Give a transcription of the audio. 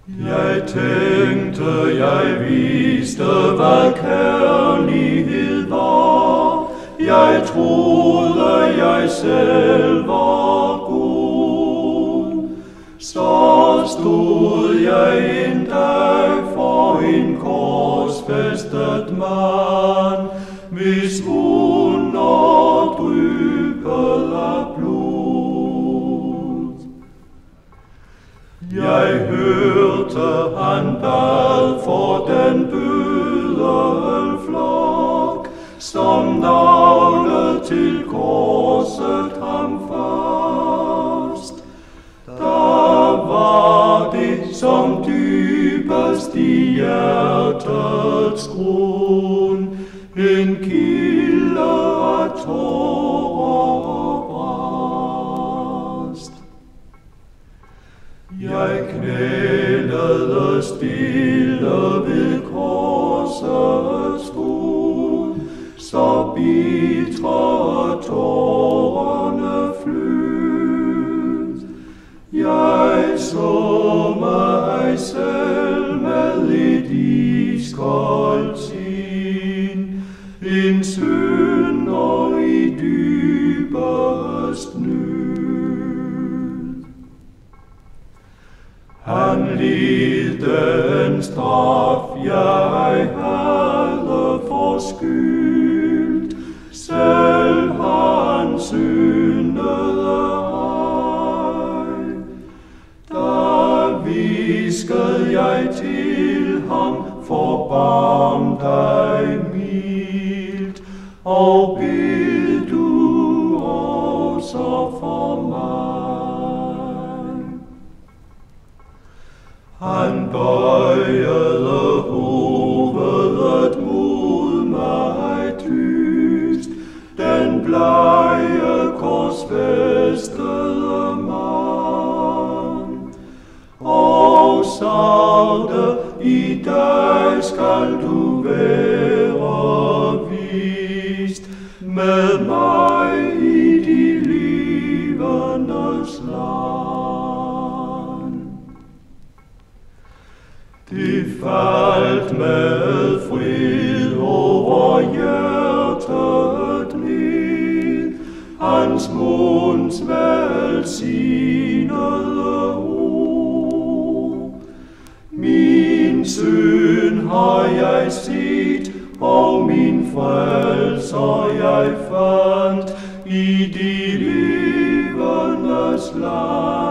Jeg tænkte, jeg vidste, hvad kærlighed var. Jeg troede, jeg selv var god. Så stod jeg en dag for en korsfæstet mand, hvis under dryppede af blod. Jeg hørte, han bad for den bødelflok, som naglet til korset ham fast. Der var det, som dybest i hjertets grund, en kilde af tårer brast. Jeg knælede stille ved korsets fod, så bitre tårerne flød. Jeg så mig selv med et iskoldt sind, en synder i dybest nød. Han led den straf, jeg havde forskyldt, selv han syndede ej. Da viskede jeg til ham, forbarm dig mildt, og bed du også for mig. Han bøjede hovedet mod mig tyst, den blege korsfæstede mand, og sagde, i dag skal du være vist med mig i de levendes land. Det faldt med fred over hjertet ned, hans munds velsignede ord. Min synd har jeg set, og min frelser jeg fandt i de levendes land.